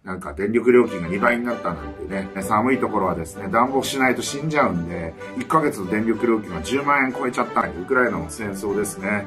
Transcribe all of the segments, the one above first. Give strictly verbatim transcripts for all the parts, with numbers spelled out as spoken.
なんか電力料金がにばいになったなんてね、寒いところはですね、暖房しないと死んじゃうんで、いっかげつの電力料金がじゅうまんえん超えちゃった。ウクライナの戦争ですね。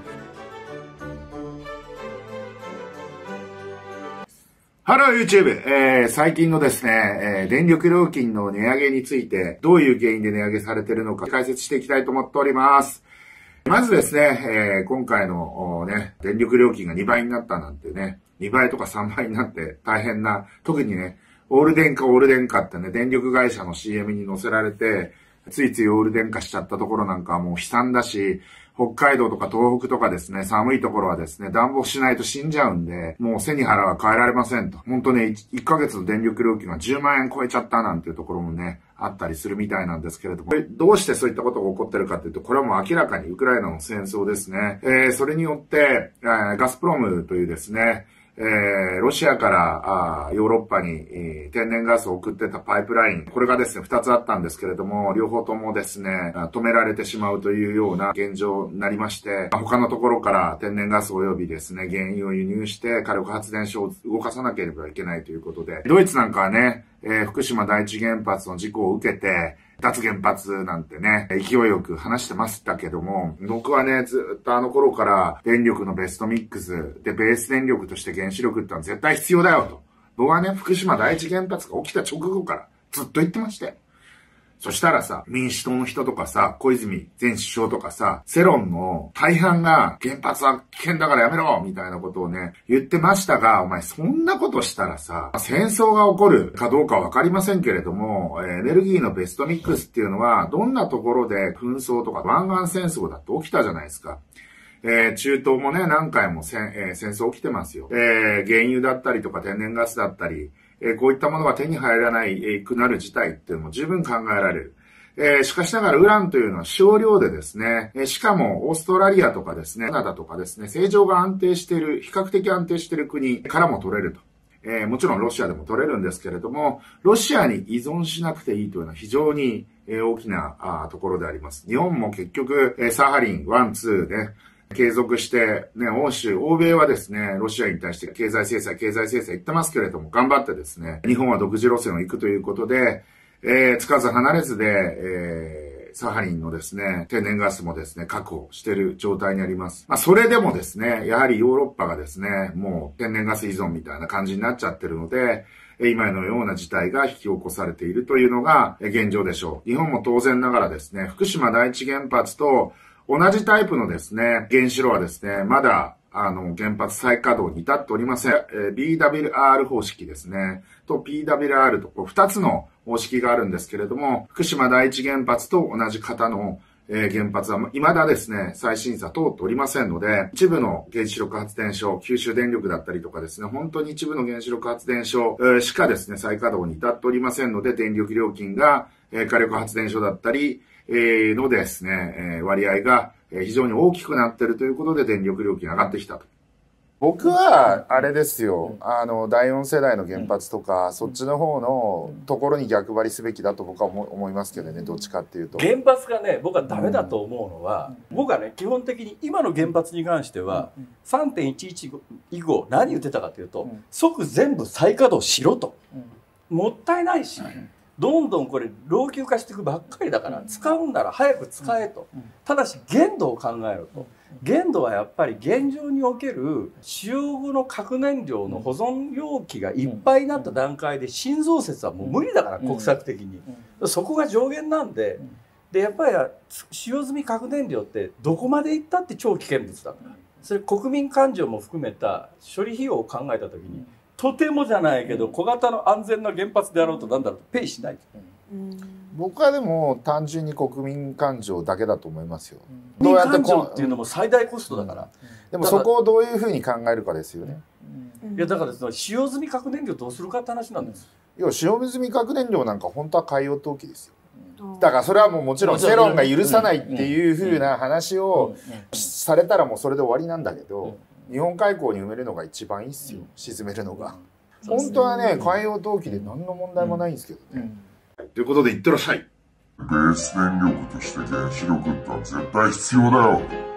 ハロー YouTube、えー、最近のですね、えー、電力料金の値上げについて、どういう原因で値上げされているのか解説していきたいと思っております。まずですね、えー、今回のね、電力料金がにばいになったなんてね、にばいとかさんばいになって大変な、特にね、オール電化オール電化ってね、電力会社の シーエム に載せられて、ついついオール電化しちゃったところなんかはもう悲惨だし、北海道とか東北とかですね、寒いところはですね、暖房しないと死んじゃうんで、もう背に腹は変えられませんと。本当ね、いっかげつの電力料金がじゅうまんえん超えちゃったなんていうところもね、あったりするみたいなんですけれども、どうしてそういったことが起こってるかっていうと、これはもう明らかにウクライナの戦争ですね。えー、それによって、えー、ガスプロムというですね、えー、ロシアからあヨーロッパに、えー、天然ガスを送ってたパイプライン、これがですね、二つあったんですけれども、両方ともですね、止められてしまうというような現状になりまして、他のところから天然ガス及びですね、原油を輸入して火力発電所を動かさなければいけないということで、ドイツなんかはね、えー、福島第一原発の事故を受けて、脱原発なんてね、勢いよく話してましたけども、僕はね、ずっとあの頃から電力のベストミックスで、ベース電力として原子力ってのは絶対必要だよと。僕はね、福島第一原発が起きた直後からずっと言ってましたよ。そしたらさ、民主党の人とかさ、小泉前首相とかさ、世論の大半が原発は危険だからやめろみたいなことをね、言ってましたが、お前そんなことしたらさ、戦争が起こるかどうかわかりませんけれども、エネルギーのベストミックスっていうのは、どんなところで紛争とか湾岸戦争だって起きたじゃないですか。えー、中東もね、何回も戦、えー、戦争起きてますよ。えー、原油だったりとか天然ガスだったり、えー、こういったものが手に入らない、えー、くなる事態っていうのも十分考えられる。えー、しかしながらウランというのは少量でですね、えー、しかもオーストラリアとかですね、カナダとかですね、政情が安定している、比較的安定している国からも取れると。えー、もちろんロシアでも取れるんですけれども、ロシアに依存しなくていいというのは非常に、えー、大きなあところであります。日本も結局、えー、サハリンいち、にで、継続して、ね、欧州、欧米はですね、ロシアに対して経済制裁、経済制裁言ってますけれども、頑張ってですね、日本は独自路線を行くということで、えー、つかず離れずで、えー、サハリンのですね、天然ガスもですね、確保している状態にあります。まあ、それでもですね、やはりヨーロッパがですね、もう天然ガス依存みたいな感じになっちゃってるので、今のような事態が引き起こされているというのが現状でしょう。日本も当然ながらですね、福島第一原発と同じタイプのですね、原子炉はですね、まだ、あの、原発再稼働に至っておりません。えー、ビーダブリューアール 方式ですね。と ピーダブリューアール と、こう、二つの方式があるんですけれども、福島第一原発と同じ型の、えー、原発は、未だですね、再審査通っておりませんので、一部の原子力発電所、九州電力だったりとかですね、本当に一部の原子力発電所、えー、しかですね、再稼働に至っておりませんので、電力料金が、えー、火力発電所だったり、えー、のですね、えー、割合が非常に大きくなっているということで電力料金上がってきたと。僕は、あれですよ、あの、だいよん世代の原発とか、そっちの方のところに逆張りすべきだと僕は思いますけどね、どっちかっていうと。 原発がね、僕はダメだと思うのは、僕はね、基本的に今の原発に関しては、さんてんいちいち以後何言ってたかというと、即全部再稼働しろと。もったいないし。どんどんこれ老朽化していくばっかりだから使うんなら早く使えと。ただし限度を考えろと。限度はやっぱり現状における使用後の核燃料の保存容器がいっぱいになった段階で新増設はもう無理だから国策的に。そこが上限なんで、でやっぱり使用済み核燃料ってどこまでいったって超危険物だから。それ国民感情も含めた処理費用を考えた時に。とてもじゃないけど小型の安全な原発であろうとなんだろうとペイしない。 僕はでも単純に国民感情だけだと思いますよ。 国民感情っていうのも最大コストだから。 でもそこをどういうふうに考えるかですよね。 いやだからその使用済み核燃料どうするかって話なんです。 いや使用済み核燃料なんか本当は海洋投棄ですよ。だからそれはもうもちろん世論が許さないっていうふうな話をされたらもうそれで終わりなんだけど。日本海溝に埋めるのが一番いいっすよ、沈めるのが。本当はね、海洋投棄で何の問題もないんですけどね。ということで、いってらっしゃい。ベース電力として原子力ってのは絶対必要だよ。